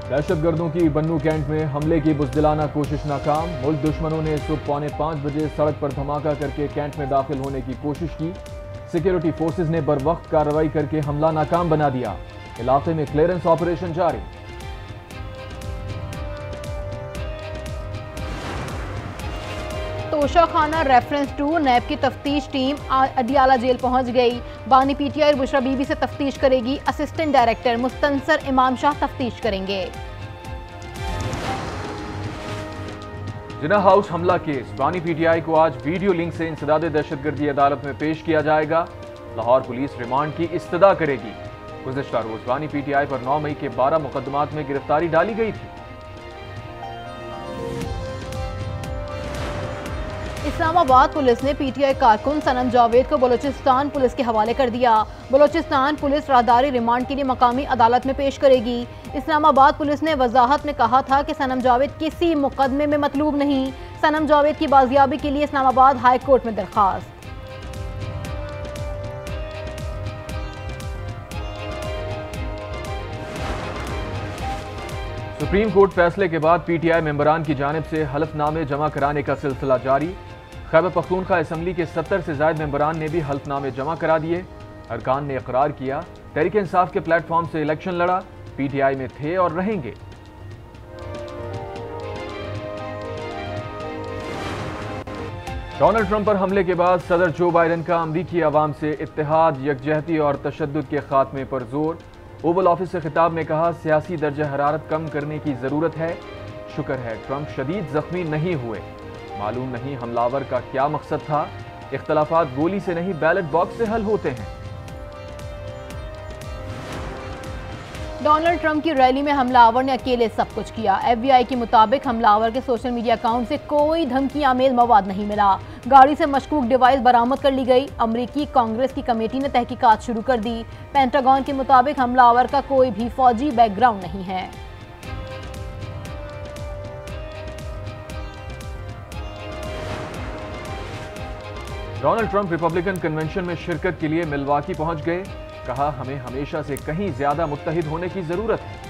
दहशतगर्दों की बन्नू कैंट में हमले की बुज़दिलाना कोशिश नाकाम। मुल्क दुश्मनों ने सुबह 4:45 बजे सड़क पर धमाका करके कैंट में दाखिल होने की कोशिश की। सिक्योरिटी फोर्सेज ने बरवक्त कार्रवाई करके हमला नाकाम बना दिया। इलाके में क्लियरेंस ऑपरेशन जारी। तोशाखाना रेफरेंस टू नैब की तफ्तीश टीम अडियाला जेल पहुंच गई। बानी पीटीआई बुशरा बीबी से तफ्तीश करेगी। असिस्टेंट डायरेक्टर मुस्तनसर इमाम शाह तफ्तीश करेंगे। जिन्ना हाउस हमला केस बानी पीटीआई को आज वीडियो लिंक से इंसदाद दहशतगर्दी अदालत में पेश किया जाएगा। लाहौर पुलिस रिमांड की इस्तदा करेगी। गुज़िश्ता रोज बानी पीटीआई पर 9 मई के 12 मुकदमात में गिरफ्तारी डाली गई थी। इस्लामाबाद पुलिस ने पीटीआई कारकुन सनम जावेद को बलूचिस्तान पुलिस के हवाले कर दिया। बलूचिस्तान पुलिस राहदारी रिमांड के लिए मकामी अदालत में पेश करेगी। इस्लामाबाद पुलिस ने वजाहत में कहा था कि सनम जावेद किसी मुकदमे में मतलूब नहीं। सनम जावेद की बाजियाबी के लिए इस्लामाबाद हाई कोर्ट में दरखास्त। सुप्रीम कोर्ट फैसले के बाद पीटीआई मेंबरान की जानिब से हलफनामे जमा कराने का सिलसिला जारी। खैबर पख्तूनख्वा असम्बली के 70 से ज्यादा मेंबरान ने भी हलफनामे जमा करा दिए। अरकान ने इकरार किया तहरीक इंसाफ के प्लेटफॉर्म से इलेक्शन लड़ा, पीटीआई में थे और रहेंगे। डोनाल्ड ट्रंप पर हमले के बाद सदर जो बाइडेन का अमरीकी अवाम से इत्तेहाद, यकजहती और तशद्दुद के खात्मे पर जोर। ओवल ऑफिस से खिताब में कहा सियासी दर्जा हरारत कम करने की जरूरत है। शुक्र है ट्रंप शदीद जख्मी नहीं हुए। मालूम नहीं हमलावर का क्या मकसद था। इख्तलाफात गोली से नहीं बैलेट बॉक्स से हल होते हैं। डोनाल्ड ट्रंप की रैली में हमलावर ने अकेले सब कुछ किया। एफबीआई के मुताबिक हमलावर के सोशल मीडिया अकाउंट से कोई धमकी आमेज मवाद नहीं मिला। गाड़ी से मशकूक डिवाइस बरामद कर ली गई। अमरीकी कांग्रेस की कमेटी ने तहकीकात शुरू कर दी। पेंटागन के मुताबिक हमलावर का कोई भी फौजी बैकग्राउंड नहीं है। डोनाल्ड ट्रंप रिपब्लिकन कन्वेंशन में शिरकत के लिए मिल्वाकी पहुंच गए। कहा हमें हमेशा से कहीं ज्यादा मुत्तहिद होने की जरूरत है।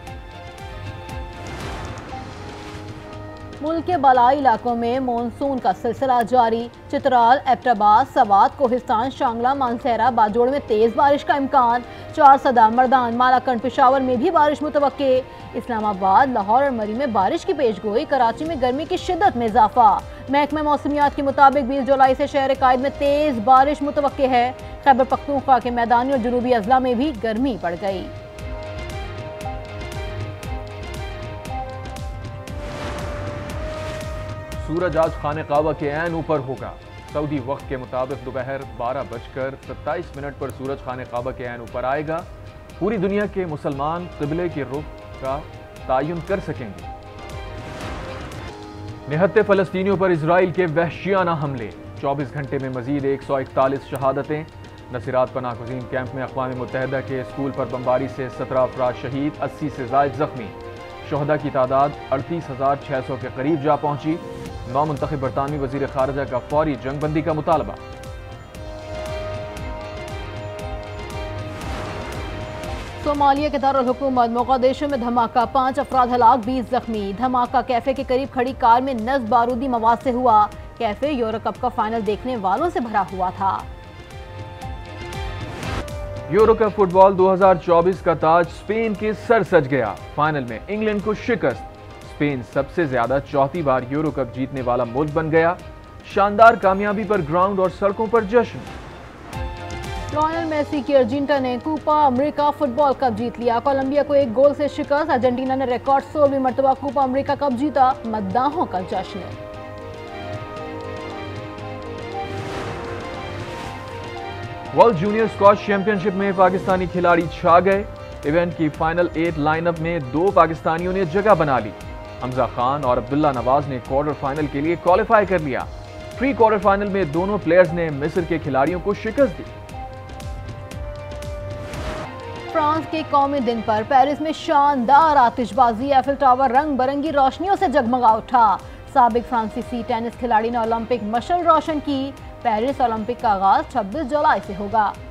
मुल्क के बालाई इलाकों में मानसून का सिलसिला जारी। चित्राल, एबटाबाद, सवात, कोहिस्तान, शांगला, मानसहरा, बाजोड़ में तेज बारिश का इम्कान। 4 सदा, मर्दान, मालाकंड, पेशावर में भी बारिश मुतवक्के। इस्लामाबाद, लाहौर और मरी में बारिश की पेशगोई। कराची में गर्मी की शिद्दत में इजाफा। महकमा मौसमियात के मुताबिक 20 जुलाई से शहर कायद में तेज बारिश मुतवक्के है। खैबर पख्तूनख्वा के मैदानी और जनूबी अजला में भी गर्मी बढ़ गई। सूरज आज खाने काबा के ऐन ऊपर होगा। सऊदी वक्त के मुताबिक दोपहर 12:27 पर सूरज खाने काबा के ऐन ऊपर आएगा। पूरी दुनिया के मुसलमान क़िबले के रुख का तयन कर सकेंगे। निहत्ते फ़लस्तीनियों पर इजराइल के वहशियाना हमले। 24 घंटे में मजीद 141 शहादतें। नसीरात पनाह गुज़ीन कैंप में अक़वाम मुत्तहिदा के स्कूल पर बमबारी से 17 अफराद शहीद, 80 से ज़ायद जख्मी। शहदा की तादाद 38,600 के करीब जा पहुंची। नौमुंतखब बरतानवी वज़ीर ख़ारिजा का फौरी जंगबंदी का मुतालबा। सोमालिया के दारुल हुकूमत मोगादिशु में धमाका, 5 अफराद हलाक, 20 जख्मी। धमाका कैफे के करीब खड़ी कार में नस्ब बारूदी मवाद से हुआ। कैफे यूरो कप का फाइनल देखने वालों से भरा हुआ था। यूरो कप फुटबॉल 2024 का ताज स्पेन के सर सज गया। फाइनल में इंग्लैंड को शिकस्त। स्पेन सबसे ज्यादा 4थी बार यूरो कप जीतने वाला मुल्क बन गया। शानदार कामयाबी पर ग्राउंड और सड़कों पर जश्न। लियोनेल मेसी की अर्जेंटीना ने कोपा अमेरिका फुटबॉल कप जीत लिया। कोलंबिया को 1 गोल से शिकस्त। अर्जेंटीना ने रिकॉर्ड 16वीं मर्तबा कोपा अमेरिका कप जीता। मद्दाहों का जश्न। वर्ल्ड जूनियर स्क्वॉश चैंपियनशिप में पाकिस्तानी खिलाड़ी छा गए। इवेंट की फाइनल 8 लाइनअप में 2 पाकिस्तानियों ने जगह बना ली। हमजा खान और अब्दुल्ला नवाज ने क्वार्टर फाइनल के लिए क्वालिफाई कर लिया। प्री क्वार्टर फाइनल में दोनों प्लेयर्स ने मिस्र के खिलाड़ियों को शिकस्त दी। फ्रांस के कौमी दिन पर पेरिस में शानदार आतिशबाजी। एफिल टावर रंग बिरंगी रोशनियों से जगमगा उठा। साबिक फ्रांसीसी टेनिस खिलाड़ी ने ओलंपिक मशल रोशन की। पेरिस ओलंपिक का आगाज 26 जुलाई से होगा।